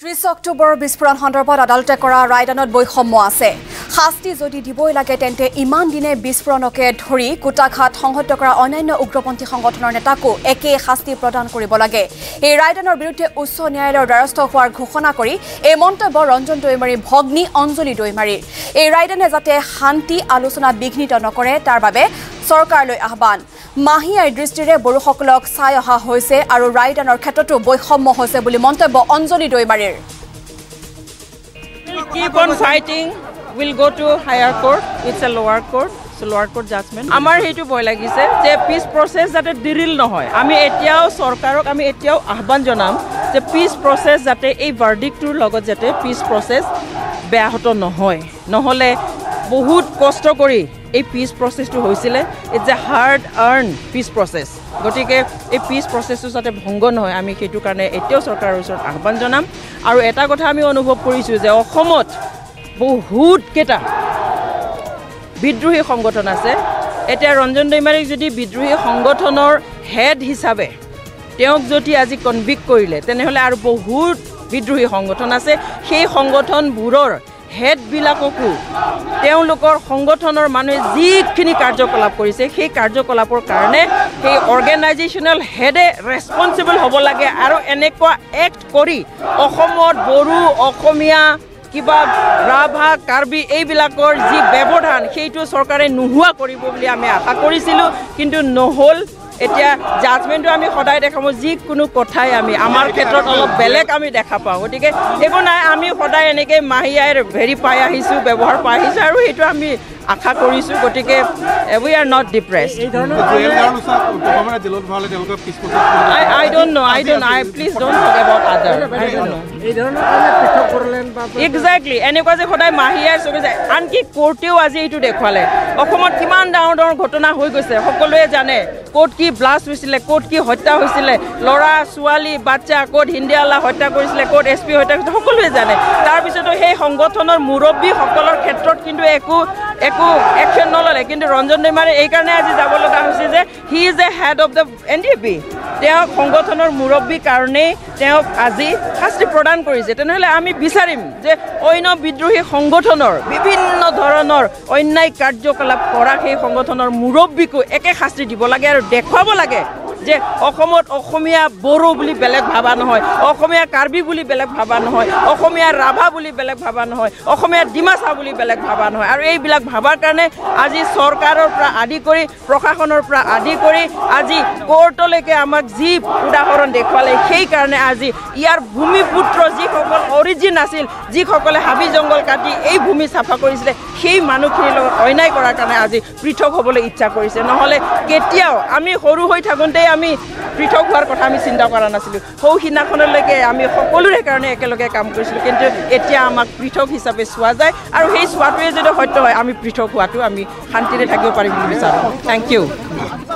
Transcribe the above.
30 অক্টোবৰ বিস্ফোৰণ সন্দৰ্ভত আদালতে কৰা ৰায়দানত বৈষম্য আছে। শাস্তি যদি দিবই লাগে তেন্তে ইমান দিনে বিস্ফোৰণকে ধৰি কুটাঘাট সংহত কৰা অন্যান্য উগ্ৰপন্থী সংগঠনৰ নেতাকো একে শাস্তি প্ৰদান কৰিব লাগে। এই ৰায়দানৰ বিৰুদ্ধে উচ্চ ন্যায়ালয়ৰ দ্বাৰস্থ হোৱাৰ ঘোষণা কৰি এই মন্তব্য ৰঞ্জন দৈমাৰীৰ ভগ্নী অঞ্জলি দৈমাৰীৰ। এই ৰায়দানে যাতে শান্তি আলোচনা বিঘ্নিত নকৰে তাৰ বাবে চৰকাৰলৈ আহ্বান। মাহিয়াৰ দৃষ্টিৰে বড়োসকলক চাই অহা হৈছে আৰু ৰায়দানৰ ক্ষেত্ৰতো বৈষম্য হৈছে বুলি মন্তব্য অঞ্জলি দৈমাৰীৰ। Keep on fighting. We'll go to higher court. It's a lower court. It's a lower court judgment. আমাৰ হেতু ভয় লাগিছে যে পিছ প্ৰসেস যাতে ডিৰিল নহয়। আমি এতিয়াও চৰকাৰক আমি এতিয়াও আহ্বান জনাম যে পিছ প্ৰসেস যাতে এই ভাৰ্ডিক্টৰ লগত যাতে পিছ প্ৰসেস ব্যাহত নহয়। নহলে বহুত কষ্ট কৰি এই পিছ প্ৰসেসটো হৈছিলে। ইটস এ হাৰ্ড আৰ্ন পিছ প্ৰসেস। গতিকে এই পিছ প্ৰসেসটো যাতে ভংগ নহয় আমি সেইটো কাৰণে এতিয়াও চৰকাৰৰ ওচৰত আহ্বান জনাম। আৰু এটা কথা আমি অনুভৱ কৰিছোঁ যে অসমত বহুত কেইটা বিদ্ৰোহী সংগঠন আছে। এতিয়া ৰঞ্জন দৈমাৰীক যদি বিদ্ৰোহী সংগঠনৰ হেড হিচাপে তেওঁক যদি আজি কনভিক্ট কৰিলে তেনেহ'লে আৰু বহুত বিদ্ৰোহী সংগঠন আছে। সেই সংগঠনবোৰৰ হেডবিলাককো তেওঁলোকৰ সংগঠনৰ মানুহে যিখিনি কাৰ্যকলাপ কৰিছে সেই কাৰ্যকলাপৰ কাৰণে সেই অৰ্গেনাইজেশ্যনেল হেডে ৰেছপনচিবল হ'ব লাগে। আৰু এনেকুৱা এক্ট কৰি অসমত বড়ো অসমীয়া কিবা ৰাভা কাৰ্বি এইবিলাকৰ যি ব্যৱধান সেইটো চৰকাৰে নোহোৱা কৰিব বুলি আমি আশা কৰিছিলোঁ, কিন্তু নহ'ল। এতিয়া জাজমেণ্টটো আমি সদায় দেখাব যিকোনো কথাই আমি আমাৰ ক্ষেত্ৰত অলপ বেলেগ আমি দেখা পাওঁ। গতিকে একো নাই, আমি সদায় এনেকৈ মাহিয়াৰ হেৰি পাই আহিছোঁ, ব্যৱহাৰ পাই আহিছোঁ আৰু সেইটো আমি আশা কৰিছোঁ। গতিকে we are not depressed. I don't know. Please don't talk about other. I don't know. Exactly. এনেকুৱা যে সদায় মাহিয়াৰ চবে যায়। আনকি কোৰ্টেও আজি এইটো দেখুৱালে অসমত কিমান ডাঙৰ ডাঙৰ ঘটনা হৈ গৈছে সকলোৱে জানে। ক'ত কি ব্লাষ্ট হৈছিলে, ক'ত কি হত্যা হৈছিলে, ল'ৰা ছোৱালী বাচ্চা, ক'ত হিন্দিয়ালা হত্যা কৰিছিলে, ক'ত SP হত্যা কৰিছিলে, সকলোৱে জানে। তাৰপিছতো সেই সংগঠনৰ মুৰব্বীসকলৰ ক্ষেত্ৰত কিন্তু একো একশ্যন নল'লে। কিন্তু ৰঞ্জন দৈমাৰী এইকাৰণে আজি যাব লগা হৈছে যে he is a head of the NDP। তেওঁক সংগঠনৰ মুৰব্বীৰ কাৰণেই তেওঁক আজি শাস্তি প্ৰদান কৰিছে। তেনেহ'লে আমি বিচাৰিম যে অন্য বিদ্ৰোহী সংগঠনৰ বিভিন্ন ধৰণৰ অন্যায় কাৰ্যকলাপ কৰা সেই সংগঠনৰ মুৰব্বীকো একে শাস্তি দিব লাগে আৰু দেখুৱাব লাগে যে অসমত অসমীয়া বড়ো বুলি বেলেগ ভাবা নহয়, অসমীয়া কাৰ্বি বুলি বেলেগ ভাবা নহয়, অসমীয়া ৰাভা বুলি বেলেগ ভাবা নহয়, অসমীয়া ডিমাচা বুলি বেলেগ ভাবা নহয়। আৰু এইবিলাক ভাবাৰ কাৰণে আজি চৰকাৰৰ পৰা আদি কৰি প্ৰশাসনৰ পৰা আদি কৰি আজি কোৰ্টলৈকে আমাক যি উদাহৰণ দেখুৱালে সেইকাৰণে আজি ইয়াৰ ভূমিপুত্ৰ যিসকল অৰিজিন আছিল, যিসকলে হাবি জংঘল কাটি এই ভূমি চাফা কৰিছিলে সেই মানুহখিনিৰ লগত অন্যায় কৰাৰ কাৰণে আজি পৃথক হ'বলৈ ইচ্ছা কৰিছে। নহ'লে কেতিয়াও আমি সৰু হৈ থাকোঁতেই আমি পৃথক হোৱাৰ কথা আমি চিন্তা কৰা নাছিলোঁ। সৌ সিদিনাখনলৈকে আমি সকলোৰে কাৰণে একেলগে কাম কৰিছিলোঁ, কিন্তু এতিয়া আমাক পৃথক হিচাপে চোৱা যায়। আৰু সেই চোৱাটোৱে যদি সত্য হয় আমি পৃথক হোৱাটো আমি শান্তিৰে থাকিব পাৰিম বুলি বিচাৰোঁ। Thank U.